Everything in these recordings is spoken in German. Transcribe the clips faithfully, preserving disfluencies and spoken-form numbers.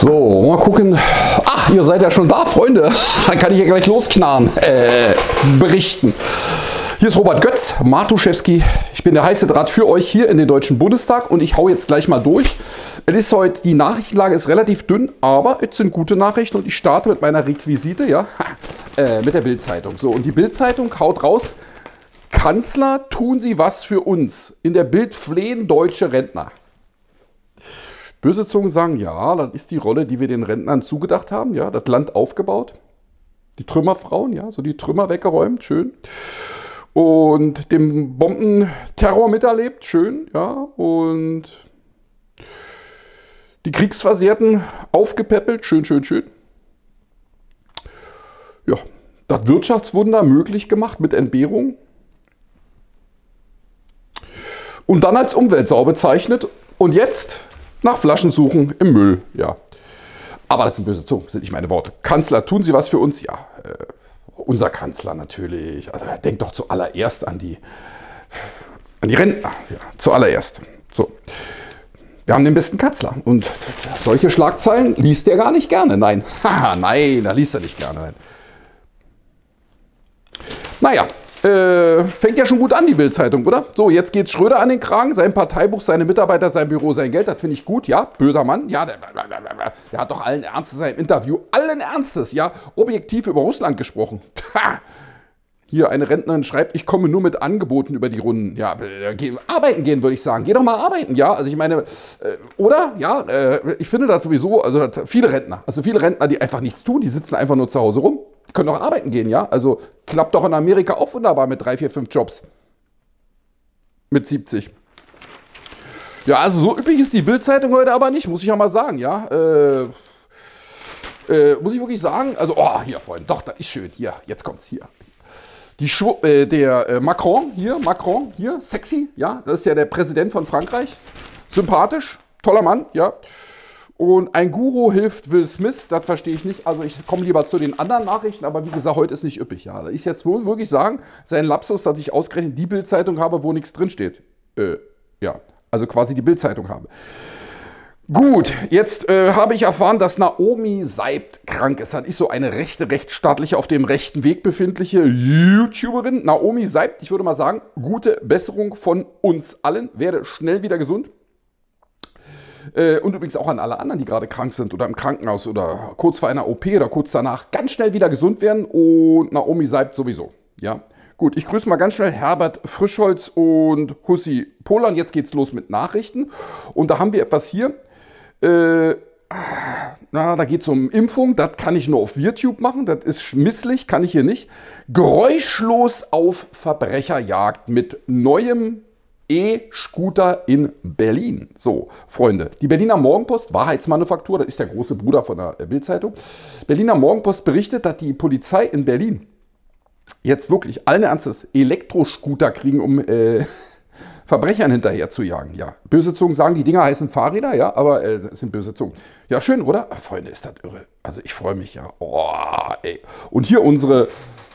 So, mal gucken. Ach, ihr seid ja schon da, Freunde. Dann kann ich ja gleich losknarren. Äh, berichten. Hier ist Robert Götz, Matuszewski. Ich bin der heiße Draht für euch hier in den Deutschen Bundestag und ich hau jetzt gleich mal durch. Es ist heute, die Nachrichtenlage ist relativ dünn, aber es sind gute Nachrichten und ich starte mit meiner Requisite, ja, äh, mit der Bild-Zeitung. So, und die Bild-Zeitung haut raus: Kanzler, tun Sie was für uns. In der Bild flehen deutsche Rentner. Böse Zungen sagen, ja, das ist die Rolle, die wir den Rentnern zugedacht haben, ja, das Land aufgebaut. Die Trümmerfrauen, ja, so die Trümmer weggeräumt, schön. Und dem Bombenterror miterlebt, schön, ja, und die Kriegsversehrten aufgepäppelt, schön, schön, schön. Ja, das Wirtschaftswunder möglich gemacht mit Entbehrung. Und dann als Umweltsau bezeichnet und jetzt nach Flaschen suchen im Müll, ja. Aber das sind böse Zungen, sind nicht meine Worte. Kanzler, tun Sie was für uns? Ja, äh, unser Kanzler natürlich. Also denkt doch zuallererst an die, an die Rentner, ja, zuallererst. So. Wir haben den besten Kanzler und solche Schlagzeilen liest er gar nicht gerne, nein. Haha, nein, da liest er nicht gerne, nein. Naja. Äh, fängt ja schon gut an, die Bild-Zeitung, oder? So, jetzt geht's Schröder an den Kragen, sein Parteibuch, seine Mitarbeiter, sein Büro, sein Geld, das finde ich gut, ja, böser Mann, ja, der, der hat doch allen Ernstes in seinem Interview, allen Ernstes, ja, objektiv über Russland gesprochen. Hier eine Rentnerin schreibt, ich komme nur mit Angeboten über die Runden, ja, arbeiten gehen, würde ich sagen, geh doch mal arbeiten, ja, also ich meine, äh, oder, ja, äh, ich finde das sowieso, also das, viele Rentner, also viele Rentner, die einfach nichts tun, die sitzen einfach nur zu Hause rum. Können auch arbeiten gehen, ja? Also klappt doch in Amerika auch wunderbar mit drei, vier, fünf Jobs. Mit siebzig. Ja, also so üppig ist die Bild-Zeitung heute aber nicht, muss ich ja mal sagen, ja? Äh, äh, muss ich wirklich sagen, also, oh, hier, Freunde, doch, das ist schön, hier, jetzt kommt's, hier. Die Schw äh, der äh, Macron, hier, Macron, hier, sexy, ja? Das ist ja der Präsident von Frankreich. Sympathisch, toller Mann, ja? Und ein Guru hilft Will Smith, das verstehe ich nicht. Also ich komme lieber zu den anderen Nachrichten, aber wie gesagt, heute ist nicht üppig. Ja. Da ist jetzt wohl wirklich sagen, sein Lapsus, dass ich ausgerechnet die Bild-Zeitung habe, wo nichts drinsteht. Äh, ja, also quasi die Bild-Zeitung habe. Gut, jetzt äh, habe ich erfahren, dass Naomi Seibt krank ist. Das ist so eine rechte, rechtsstaatliche, auf dem rechten Weg befindliche YouTuberin. Naomi Seibt, ich würde mal sagen, gute Besserung von uns allen. Werde schnell wieder gesund. Und übrigens auch an alle anderen, die gerade krank sind oder im Krankenhaus oder kurz vor einer O P oder kurz danach, ganz schnell wieder gesund werden und Naomi Seibt sowieso. Ja, gut, ich grüße mal ganz schnell Herbert Frischholz und Hussi Polan. Jetzt geht's los mit Nachrichten und da haben wir etwas hier. Äh, na, da geht es um Impfung, das kann ich nur auf YouTube machen, das ist misslich, kann ich hier nicht. Geräuschlos auf Verbrecherjagd mit neuem E-Scooter in Berlin. So, Freunde, die Berliner Morgenpost, Wahrheitsmanufaktur, das ist der große Bruder von der Bild-Zeitung. Berliner Morgenpost berichtet, dass die Polizei in Berlin jetzt wirklich allen Ernstes Elektroscooter kriegen, um äh, Verbrechern hinterher zu jagen. Ja, böse Zungen sagen, die Dinger heißen Fahrräder, ja, aber äh, das sind böse Zungen. Ja, schön, oder? Ach, Freunde, ist das irre. Also ich freue mich ja. Oh, ey. Und hier unsere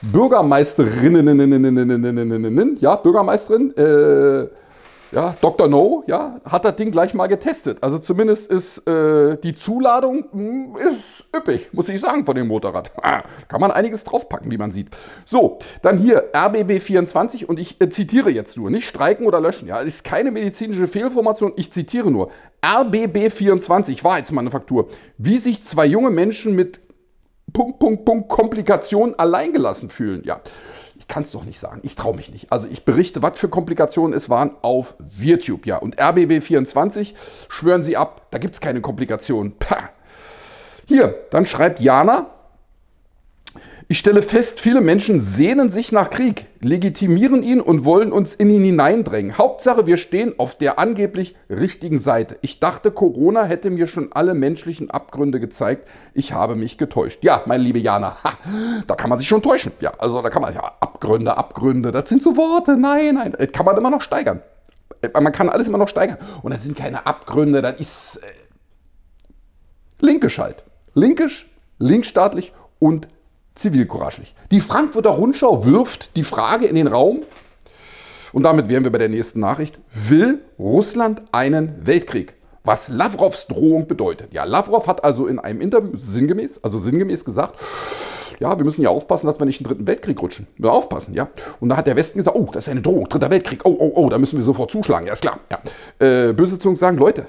Bürgermeisterinnen, ja, Bürgermeisterin, äh, ja, Doktor No, ja, hat das Ding gleich mal getestet. Also zumindest ist äh, die Zuladung mh, ist üppig, muss ich sagen, von dem Motorrad. Kann man einiges draufpacken, wie man sieht. So, dann hier R B B vierundzwanzig und ich äh, zitiere jetzt nur, nicht streiken oder löschen. Ja, ist keine medizinische Fehlformation, ich zitiere nur. R B B vierundzwanzig, Wahrheitsmanufaktur, wie sich zwei junge Menschen mit Punkt, Punkt, Punkt, Komplikationen alleingelassen fühlen. Ja, ich kann es doch nicht sagen. Ich traue mich nicht. Also ich berichte, was für Komplikationen es waren auf YouTube. Ja, und R B B vierundzwanzig schwören Sie ab, da gibt es keine Komplikationen. Pah. Hier, dann schreibt Jana, ich stelle fest, viele Menschen sehnen sich nach Krieg, legitimieren ihn und wollen uns in ihn hineindrängen. Hauptsache, wir stehen auf der angeblich richtigen Seite. Ich dachte, Corona hätte mir schon alle menschlichen Abgründe gezeigt. Ich habe mich getäuscht. Ja, meine liebe Jana, ha, da kann man sich schon täuschen. Ja, also da kann man, ja, Abgründe, Abgründe, das sind so Worte. Nein, nein, das kann man immer noch steigern. Man kann alles immer noch steigern. Und das sind keine Abgründe, das ist äh, linkisch halt. Linkisch, linksstaatlich und zivilcouragelig. Die Frankfurter Rundschau wirft die Frage in den Raum, und damit wären wir bei der nächsten Nachricht, will Russland einen Weltkrieg? was Lavrovs Drohung bedeutet. Ja, Lavrov hat also in einem Interview sinngemäß, also sinngemäß gesagt, ja, wir müssen ja aufpassen, dass wir nicht in den dritten Weltkrieg rutschen. Wir müssen aufpassen, ja. Und da hat der Westen gesagt, oh, das ist eine Drohung, dritter Weltkrieg, oh, oh, oh, da müssen wir sofort zuschlagen, ja, ist klar. Ja. Äh, böse Zungen sagen, Leute,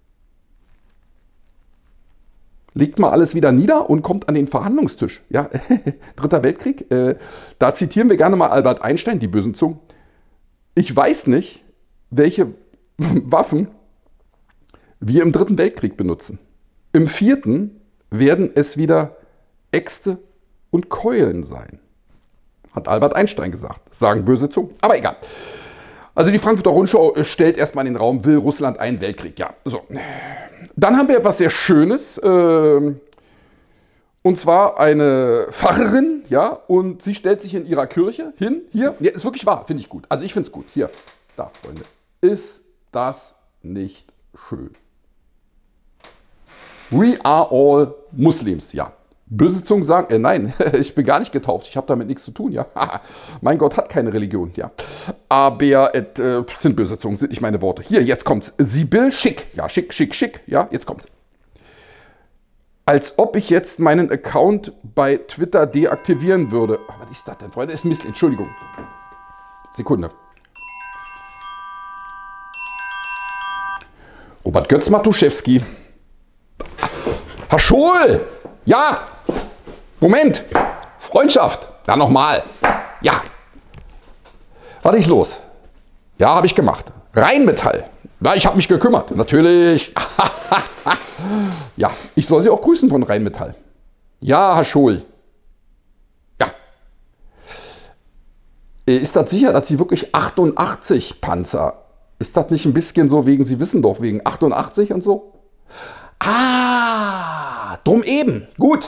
legt mal alles wieder nieder und kommt an den Verhandlungstisch. Ja, dritter Weltkrieg, äh, da zitieren wir gerne mal Albert Einstein, die bösen Zungen. Ich weiß nicht, welche Waffen wir im dritten Weltkrieg benutzen. Im vierten werden es wieder Äxte und Keulen sein. Hat Albert Einstein gesagt. Das sagen böse Zungen. Aber egal. Also die Frankfurter Rundschau stellt erstmal in den Raum, will Russland einen Weltkrieg. Ja, so. Dann haben wir etwas sehr Schönes. Äh, und zwar eine Pfarrerin, ja, und sie stellt sich in ihrer Kirche hin. Hier, ja, ist wirklich wahr, finde ich gut. Also ich finde es gut. Hier, da, Freunde. Ist das nicht schön? We are all Muslims, ja. Böse Zungen sagen, äh, nein, ich bin gar nicht getauft, ich habe damit nichts zu tun, ja. Mein Gott hat keine Religion, ja. Aber es äh, sind böse Zungen, sind nicht meine Worte. Hier, jetzt kommt's. Sibyl Schick, ja, schick, schick, schick, ja, jetzt kommt's. Als ob ich jetzt meinen Account bei Twitter deaktivieren würde. Oh, was ist das denn, Freunde? Das ist Mist, Entschuldigung. Sekunde. Robert Götz-Matuszewski. Herr Schohl! Ja! Moment! Freundschaft! Ja, nochmal! Ja! Was ist los? Ja, habe ich gemacht. Rheinmetall. Ja, ich habe mich gekümmert. Natürlich. Ja, ich soll Sie auch grüßen von Rheinmetall. Ja, Herr Schohl. Ja. Ist das sicher, dass Sie wirklich achtundachtzig Panzer? Ist das nicht ein bisschen so wegen, Sie wissen doch, wegen achtundachtzig und so? Ah, drum eben. Gut.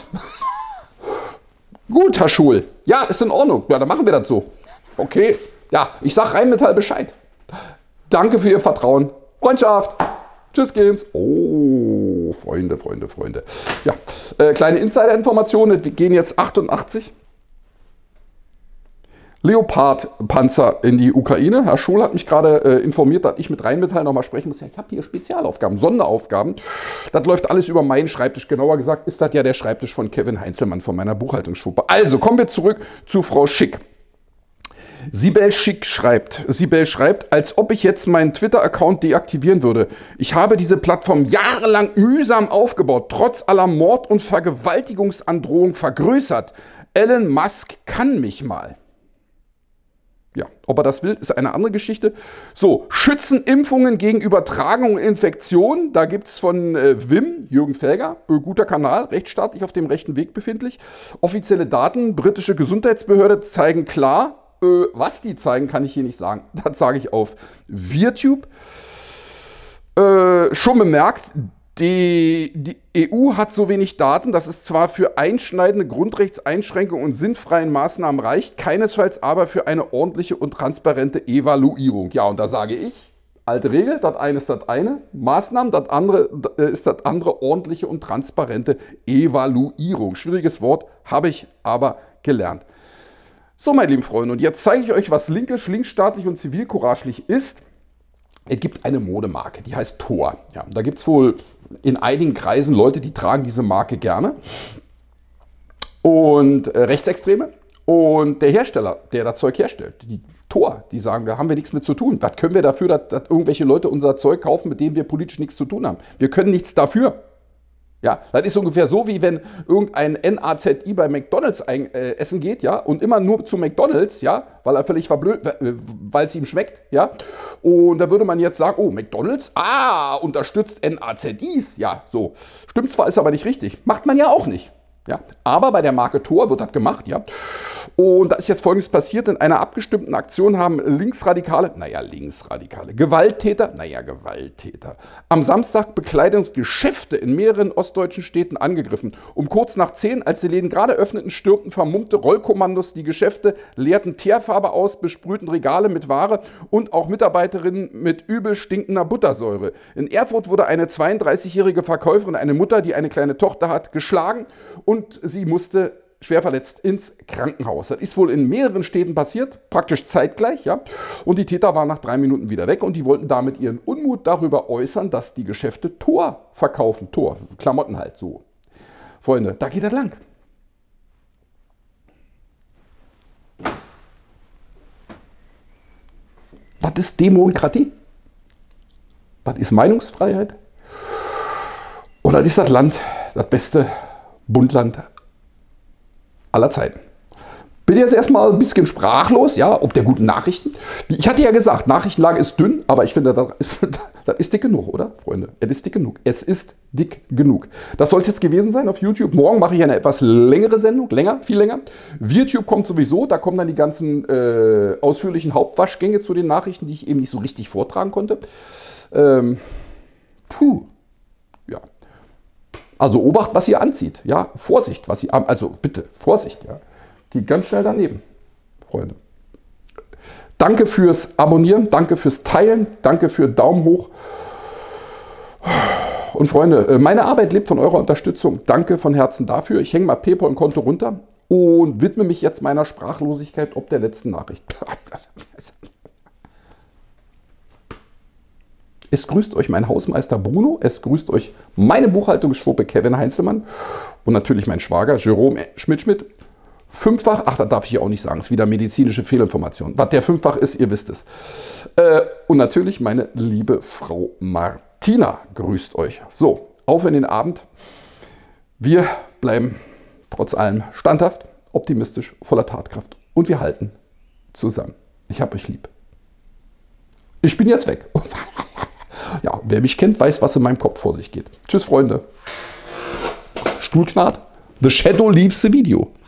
Gut, Herr Schul. Ja, ist in Ordnung. Ja, dann machen wir das so. Okay. Ja, ich sag Rheinmetall Bescheid. Danke für Ihr Vertrauen. Freundschaft. Tschüss, geht's. Oh, Freunde, Freunde, Freunde. Ja, äh, kleine Insider-Informationen. Die gehen jetzt achtundachtzig Leopard-Panzer in die Ukraine. Herr Schul hat mich gerade äh, informiert, dass ich mit Rheinmetall nochmal sprechen muss. Ja, ich habe hier Spezialaufgaben, Sonderaufgaben. Das läuft alles über meinen Schreibtisch. Genauer gesagt ist das ja der Schreibtisch von Kevin Heinzelmann von meiner Buchhaltungsschwuppe. Also, kommen wir zurück zu Frau Schick. Sibel Schick schreibt, Sibel schreibt, als ob ich jetzt meinen Twitter-Account deaktivieren würde. Ich habe diese Plattform jahrelang mühsam aufgebaut, trotz aller Mord- und Vergewaltigungsandrohung vergrößert. Elon Musk kann mich mal. Ja, ob er das will, ist eine andere Geschichte. So, schützen Impfungen gegen Übertragung und Infektion. Da gibt es von äh, Wim, Jürgen Felger, äh, guter Kanal, rechtsstaatlich auf dem rechten Weg befindlich. Offizielle Daten, britische Gesundheitsbehörde zeigen klar, äh, was die zeigen, kann ich hier nicht sagen. Das sage ich auf VirTube. Äh, schon bemerkt, Die, die E U hat so wenig Daten, dass es zwar für einschneidende Grundrechtseinschränkungen und sinnfreien Maßnahmen reicht, keinesfalls aber für eine ordentliche und transparente Evaluierung. Ja, und da sage ich, alte Regel, das eine ist das eine, Maßnahmen, das andere ist das andere, ordentliche und transparente Evaluierung. Schwieriges Wort, habe ich aber gelernt. So, meine lieben Freunde, und jetzt zeige ich euch, was linkisch, linksstaatlich und zivilcouraglich ist. Es gibt eine Modemarke, die heißt Thor. Ja, da gibt es wohl in einigen Kreisen Leute, die tragen diese Marke gerne. Und äh, Rechtsextreme. Und der Hersteller, der das Zeug herstellt, die Thor, die sagen, da haben wir nichts mit zu tun. Was können wir dafür, dass, dass irgendwelche Leute unser Zeug kaufen, mit denen wir politisch nichts zu tun haben? Wir können nichts dafür. Ja, das ist ungefähr so, wie wenn irgendein N A Z I bei McDonalds ein, äh, essen geht, ja, und immer nur zu McDonalds, ja, weil er völlig verblöd, weil es ihm schmeckt, ja. Und da würde man jetzt sagen, oh, McDonalds, ah, unterstützt N A Z Is, ja, so. Stimmt zwar, ist aber nicht richtig. Macht man ja auch nicht. Ja, aber bei der Marke Thor wird das gemacht, ja. Und da ist jetzt Folgendes passiert. In einer abgestimmten Aktion haben Linksradikale, naja, Linksradikale, Gewalttäter, naja, Gewalttäter, am Samstag Bekleidungsgeschäfte in mehreren ostdeutschen Städten angegriffen. Um kurz nach zehn, als die Läden gerade öffneten, stürmten vermummte Rollkommandos die Geschäfte, leerten Teerfarbe aus, besprühten Regale mit Ware und auch Mitarbeiterinnen mit übel stinkender Buttersäure. In Erfurt wurde eine zweiunddreißigjährige Verkäuferin, eine Mutter, die eine kleine Tochter hat, geschlagen und sie musste schwer verletzt ins Krankenhaus. Das ist wohl in mehreren Städten passiert, praktisch zeitgleich, ja. Und die Täter waren nach drei Minuten wieder weg und die wollten damit ihren Unmut darüber äußern, dass die Geschäfte Tor verkaufen. Tor, Klamotten halt so. Freunde, da geht er lang. Das ist Demokratie. Das ist Meinungsfreiheit. Oder ist das Land das beste Bundland aller Zeiten? Bin jetzt erstmal ein bisschen sprachlos, ja, ob der guten Nachrichten. Ich hatte ja gesagt, Nachrichtenlage ist dünn, aber ich finde, das ist, das ist dick genug, oder, Freunde? Es ist dick genug. Es ist dick genug. Das soll es jetzt gewesen sein auf YouTube. Morgen mache ich eine etwas längere Sendung, länger, viel länger. YouTube kommt sowieso, da kommen dann die ganzen äh, ausführlichen Hauptwaschgänge zu den Nachrichten, die ich eben nicht so richtig vortragen konnte. Ähm, puh, ja. Also Obacht, was ihr anzieht, ja, Vorsicht, was ihr, also bitte, Vorsicht, ja. Geht ganz schnell daneben, Freunde. Danke fürs Abonnieren, danke fürs Teilen, danke für Daumen hoch. Und Freunde, meine Arbeit lebt von eurer Unterstützung. Danke von Herzen dafür. Ich hänge mal PayPal und Konto runter und widme mich jetzt meiner Sprachlosigkeit ob der letzten Nachricht. Es grüßt euch mein Hausmeister Bruno, es grüßt euch meine Buchhaltungsschwuppe Kevin Heinzelmann und natürlich mein Schwager Jerome Schmidt-Schmidt. Fünffach, ach, das darf ich ja auch nicht sagen, ist wieder medizinische Fehlinformation. Was der Fünffach ist, ihr wisst es. Äh, und natürlich meine liebe Frau Martina grüßt euch. So, auf in den Abend. Wir bleiben trotz allem standhaft, optimistisch, voller Tatkraft. Und wir halten zusammen. Ich hab euch lieb. Ich bin jetzt weg. Ja, wer mich kennt, weiß, was in meinem Kopf vor sich geht. Tschüss, Freunde. Stuhlknarrt. The shadow leaves the video.